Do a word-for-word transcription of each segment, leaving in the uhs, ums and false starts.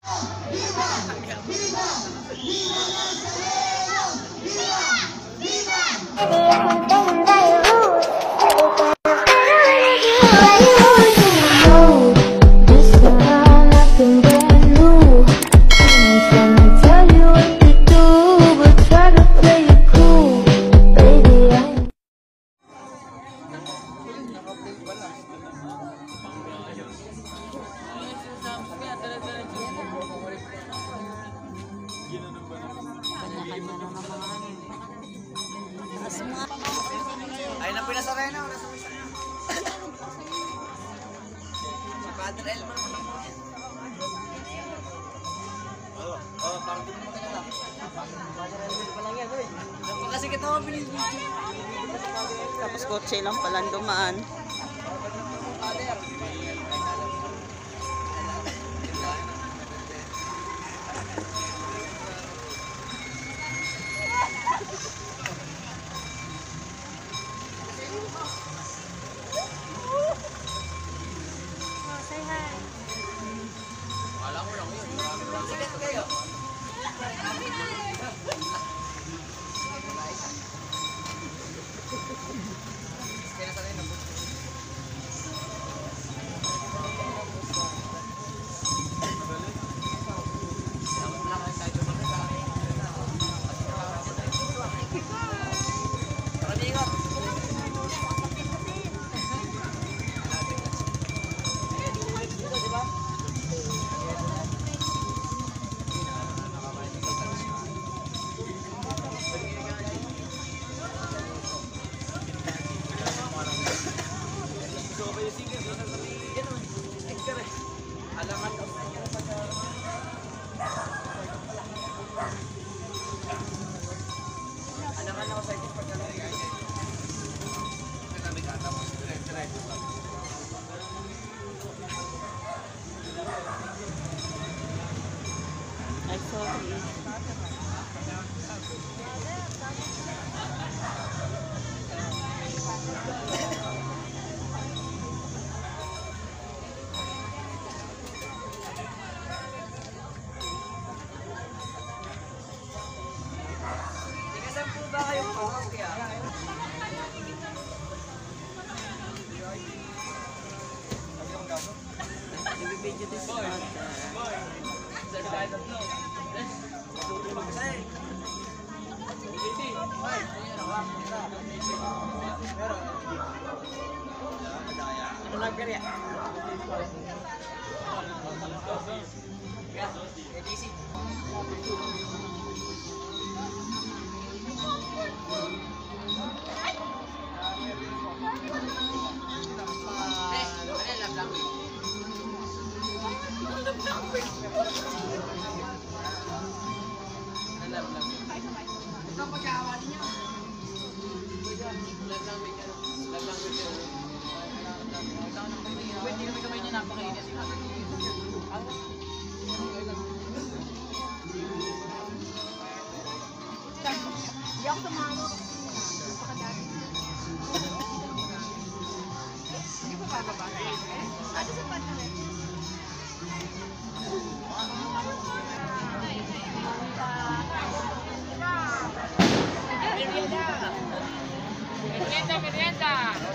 Ay na po na sa Nazarene. Si Padre Elmer mo lang po yan. Oo, oo, parang doon mo kaya lang. Padre Elmer pa lang yan, oy. Dapat kasi kita mo pinili-video. Tapos kotse lang palang dumaan. I saw it. Saan po ba kayong pawang kaya? Nag-video this Boy! Boy! Third side of no. Hey! Hindi! Boy! Pero... Ano lang kaya? Hindi ako tumawag. Napakadami. Hindi ko bababa. Ano sa pata rin? Merienda! Merienda, merienda!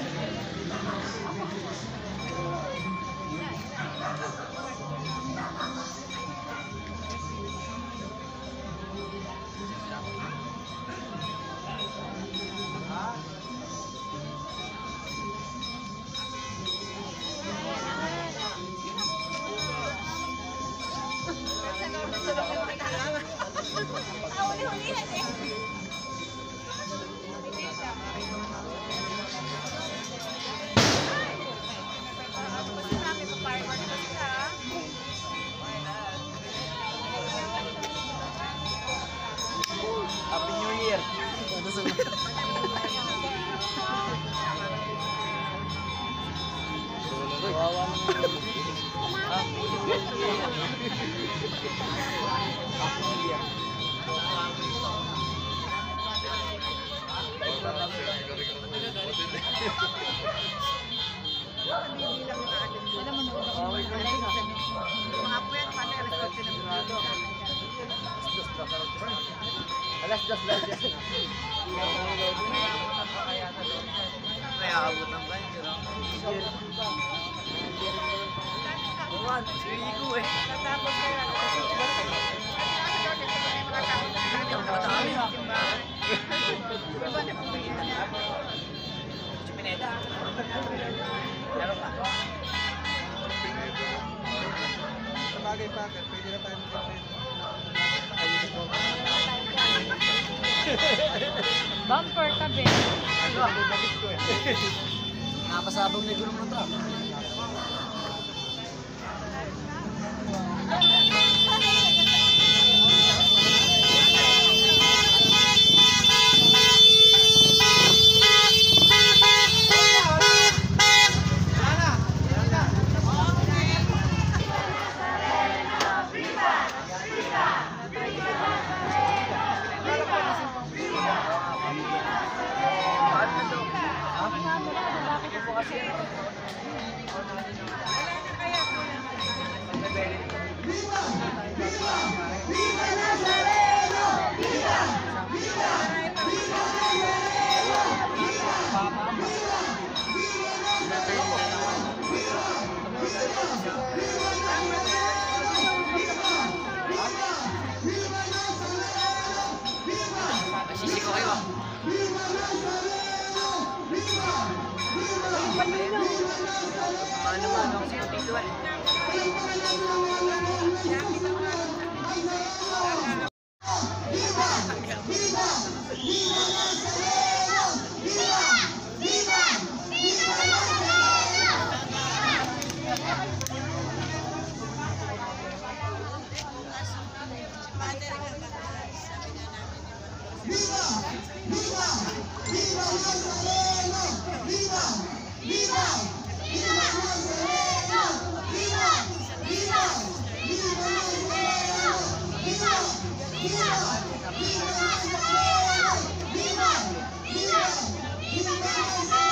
Happy New Year! Kawawa naman. Happy New Year! Alam mo, mga puwet, paano yung resort Alas dos, alas dos. Kaya abot ng blind, you know? Buwan, sige ko eh. Natapos kayo. Ang matami. Chipineta. Laro pa. Bagay-bagay, pwede na tayo mag-kapit. Bumper tabi. Ano? Nakapasabog na gulong ng truck. Viva Nazareno! Viva! Viva! Sisi ko kayo. Mano-mano ako sa dito eh. Viva!